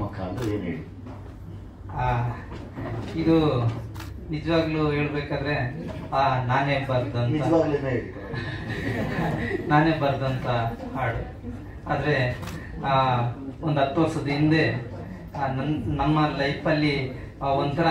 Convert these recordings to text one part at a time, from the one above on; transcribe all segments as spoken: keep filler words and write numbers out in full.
ಮಕ್ಕ ಅಂದ್ರೆ ಏನು ಹೇಳಿ? ಇದು ನಿಜವಾಗ್ಲೂ ಹೇಳ್ಬೇಕಾದ್ರೆ ಆ ನಾನೇ ಬರ್ದಂತ ನಾನೇ ಬರ್ದಂತ ಹಾಡು. ಆದ್ರೆ ಆ ಒಂದು ಹತ್ತು ವರ್ಷದ ಹಿಂದೆ ನನ್ ನಮ್ಮ ಲೈಫಲ್ಲಿ ಒಂಥರ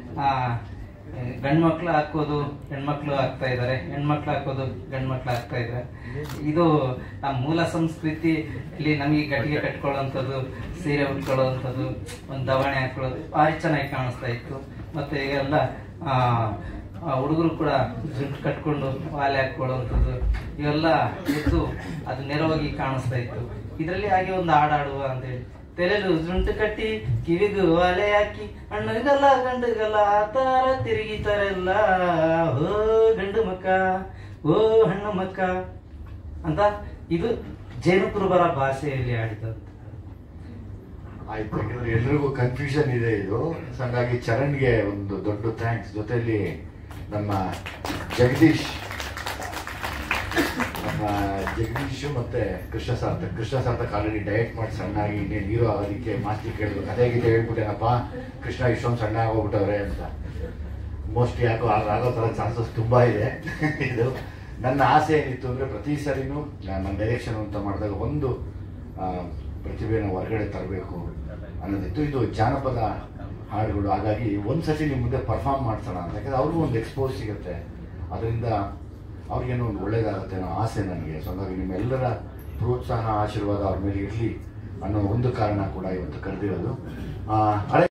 ಗಂಡು ಮಕ್ಳು ಹಾಕೋದು ಹೆಣ್ಮಕ್ಳು ಆಗ್ತಾ ಇದ್ದಾರೆ, ಹೆಣ್ಮಕ್ಳು ಹಾಕೋದು ಗಂಡು ಮಕ್ಳು ಆಗ್ತಾ ಇದ್ದಾರೆ. ಇದು ನಮ್ಮ ಮೂಲ ಸಂಸ್ಕೃತಿ ಇಲ್ಲಿ ನಮಗೆ ಗಟ್ಟಿಗೆ ಕಟ್ಕೊಳ್ಳೋವಂಥದ್ದು, ಸೀರೆ ಉಟ್ಕೊಳ್ಳೋವಂಥದ್ದು, ಒಂದು ದವಣೆ ಹಾಕೊಳ್ಳೋದು ಭಾರಿ ಚೆನ್ನಾಗಿ ಕಾಣಿಸ್ತಾ ಇತ್ತು. ಮತ್ತೆ ಈಗೆಲ್ಲ ಹುಡುಗರು ಕೂಡ ಜುಂಟು ಕಟ್ಕೊಂಡು ವಾಲೆ ಹಾಕೊಳ್ಳುವಂಥದ್ದು ಇವೆಲ್ಲ ಎದ್ದು ಅದು ನೆರವಾಗಿ ಕಾಣಿಸ್ತಾ ಇತ್ತು. ಇದರಲ್ಲಿ ಹಾಗೆ ಒಂದು ಹಾಡಾಡುವ ಅಂತೇಳಿ ತೆಲೆಲು ಜುಂಟು ಕಟ್ಟಿ ಕಿವಿಗೂ ವಾಲೆ ಹಾಕಿ ಹಣ್ಣುಗಲ್ಲ ಗಂಡುಗಲ್ಲ ಆ ತರ ತಿರುಗಿತಾರೆಲ್ಲ, ಹೋ ಗಂಡು ಮಕ್ಕ ಓ ಹಣ್ಣು ಮಕ್ಕ ಅಂತ ಇದು ಜೇನುಕುರುಬರ ಭಾಷೆಯಲ್ಲಿ ಆಡಿದಂತ. ಆಯ್ತು, ಯಾಕಂದ್ರೆ ಎಲ್ರಿಗೂ ಕನ್ಫ್ಯೂಷನ್ ಇದೆ ಇದು. ಹಾಗಾಗಿ ಚರಣ್ಗೆ ಒಂದು ದೊಡ್ಡ ಥ್ಯಾಂಕ್ಸ್. ಜೊತೆಯಲ್ಲಿ ನಮ್ಮ ಜಗದೀಶ್ ನಮ್ಮ ಜಗದೀಶು ಮತ್ತೆ ಕೃಷ್ಣ ಸಾರ್ಥಕ್ ಕೃಷ್ಣ ಸಾರ್ಥಕ್ ಆಲ್ರೆಡಿ ಡಯಟ್ ಮಾಡಿ ಸಣ್ಣಾಗಿ ಇನ್ನೇನು ಹೀರೋ ಅದಕ್ಕೆ ಮಾಸ್ತಿ ಕೇಳಬೇಕು, ಅದೇ ಗೀತೆ ಹೇಳ್ಬಿಟ್ಟೇನಪ್ಪ ಕೃಷ್ಣ ಇಷ್ಟೊಂದು ಸಣ್ಣ ಆಗೋಗ್ಬಿಟ್ಟವ್ರೆ ಅಂತ. ಮೋಸ್ಟ್ಲಿ ಯಾಕೋ ಆಗೋ ಥರ ಚಾನ್ಸಸ್ ತುಂಬ ಇದೆ. ಇದು ನನ್ನ ಆಸೆ ಏನಿತ್ತು ಅಂದರೆ ಪ್ರತಿ ಸರಿನೂ ನನ್ನ ಡೈರೆಕ್ಷನ್ ಅಂತ ಮಾಡಿದಾಗ ಒಂದು ಪ್ರತಿಭೆನ ಹೊರಗಡೆ ತರಬೇಕು ಅನ್ನೋದಿತ್ತು. ಇದು ಜಾನಪದ ಹಾಡುಗಳು, ಹಾಗಾಗಿ ಒಂದು ಸತಿ ನಿಮ್ಮ ಮುಂದೆ ಪರ್ಫಾರ್ಮ್ ಮಾಡ್ಸೋಣ ಅಂತ. ಯಾಕಂದರೆ ಅವ್ರಿಗೂ ಒಂದು ಎಕ್ಸ್ಪೋಸ್ ಸಿಗುತ್ತೆ, ಅದರಿಂದ ಅವ್ರಿಗೇನೋ ಒಂದು ಒಳ್ಳೇದಾಗುತ್ತೆ ಅನ್ನೋ ಆಸೆ ನನಗೆ. ಸೊ ಹಾಗಾಗಿ ನಿಮ್ಮೆಲ್ಲರ ಪ್ರೋತ್ಸಾಹ ಆಶೀರ್ವಾದ ಅವ್ರ ಮೇಲೆ ಇರಲಿ ಅನ್ನೋ ಒಂದು ಕಾರಣ ಕೂಡ ಇವತ್ತು ಕರೆದಿರೋದು.